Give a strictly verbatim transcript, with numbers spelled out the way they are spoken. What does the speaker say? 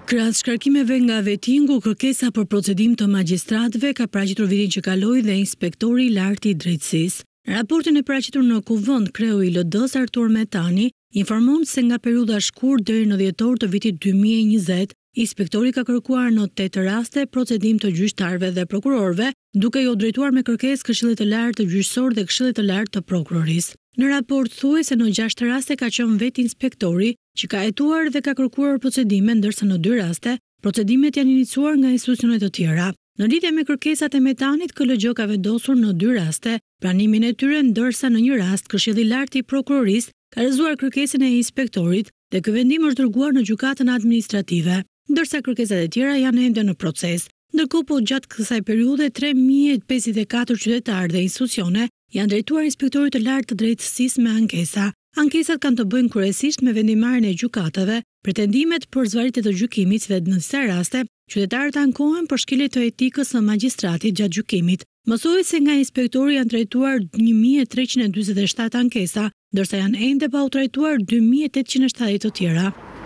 Krahas shkarkimeve nga vetingu, kërkesa për procedim të magjistratëve ka paraqitur vitin që kaloi dhe Inspektori i Lartë i Drejtësisë. Në raportin e paraqitur në Kuvend, Kreu i I L D-së Artur Metani informon se nga periudha shkurt deri në dhjetor të vitit dy mijë e njëzet, Inspektori ka kërkuar në tetë raste procedim të gjyqtarëve dhe prokurorëve, duke ju drejtuar me kërkesë Këshillit të Lartë të Gjyqësor dhe Këshillit të Lartë të Prokurorisë. Në raport thuhet se në gjashtë raste ka qenë vetë Inspektori që ka hetuar dhe ka kërkuar procedime, ndërsa në dy raste procedimet janë iniciuar nga institucione të tjera. Në lidhje me kërkesat e Metanit, K L G ka vendosur në dy raste pranimin e tyre, ndërsa në një rast Këshilli i Lartë i Prokurorisë ka rezuar kërkesën e Inspektorit dhe ky vendim është dërguar në gjykatën administrative, ndërsa kërkesat e tjera janë ende në proces. Ndërkohë, po gjatë kësaj periudhe tre mijë e pesëdhjetë e katër qytetarë dhe institucione janë drejtuar Inspektorit të Lartë të Drejtësisë me ankesa. Ankesat kanë të bëjnë kryesisht me vendimarrjen e gjykatave, pretendimet për zvarritje të gjykimit dhe në disa raste qytetarët ankohen për shkelje të etikës së magjistratit gjatë gjykimit. Mësohet se nga Inspektori janë drejtuar një mijë e treqind e dymbëdhjetë ankesa, ndërsa janë ende pa u trajtuar dy mijë e tetëqind e shtatëdhjetë të tjera.